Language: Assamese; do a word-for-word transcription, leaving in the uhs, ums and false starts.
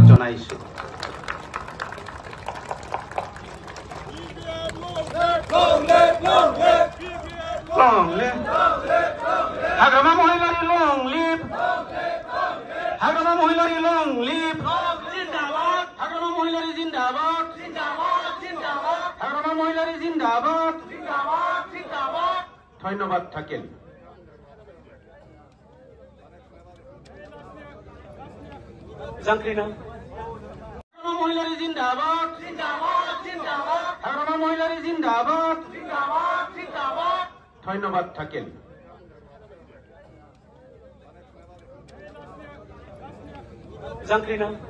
জনাইছো। হাগ্ৰামা মহিলাৰ লং লিভ, হাগ্ৰামা মহিলাৰ লং লিভ, হাগ্ৰামা মহিলাৰ জিন্দাবাদ, হাগ্ৰামা মহিলাৰ জিন্দাবাদ। ধন্যবাদ থাকিল। জাংক্ৰিনা হাগ্ৰামা মহিলাৰ জিন্দাবাদ, হাগ্ৰামা মহিলাৰ জিন্দাবাদ। ধন্যবাদ থাকিল। জাংক্ৰিনা